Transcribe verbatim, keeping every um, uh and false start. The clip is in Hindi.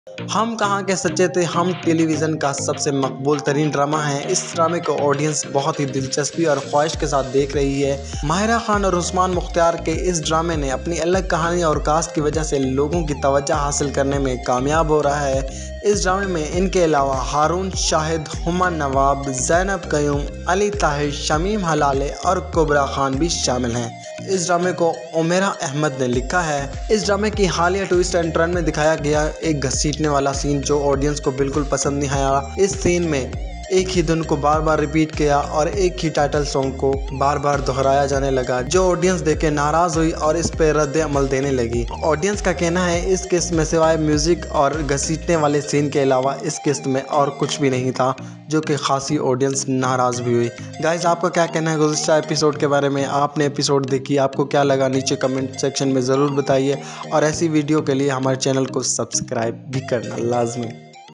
हम कहाँ के सच्चे थे हम टेलीविज़न का सबसे मकबूल तरीन ड्रामा है। इस ड्रामे को ऑडियंस बहुत ही दिलचस्पी और ख्वाहिश के साथ देख रही है। माहिरा खान और उस्मान मुख्तार के इस ड्रामे ने अपनी अलग कहानी और कास्ट की वजह से लोगों की तवज्जो हासिल करने में कामयाब हो रहा है। इस ड्रामे में इनके अलावा हारून शाहिद, हुमा नवाब, ज़ैनब कयूम, अली ताहिर, शमीम हलाले और कुबरा खान भी शामिल हैं। इस ड्रामे को उमेरा अहमद ने लिखा है। इस ड्रामे की हालिया ट्विस्ट एंड टर्न में दिखाया गया एक घसीटने वाला सीन जो ऑडियंस को बिल्कुल पसंद नहीं आया। इस सीन में एक ही धुन को बार बार रिपीट किया और एक ही टाइटल सॉन्ग को बार बार दोहराया जाने लगा, जो ऑडियंस देख के नाराज़ हुई और इस पर रद्द अमल देने लगी। ऑडियंस का कहना है इस किस्त में सिवाय म्यूज़िक और घसीटने वाले सीन के अलावा इस किस्त में और कुछ भी नहीं था, जो कि खासी ऑडियंस नाराज़ भी हुई। गाइज, आपका क्या कहना है गुज़श्ता एपिसोड के बारे में? आपने एपिसोड देखी, आपको क्या लगा? नीचे कमेंट सेक्शन में ज़रूर बताइए और ऐसी वीडियो के लिए हमारे चैनल को सब्सक्राइब भी करना लाजमी।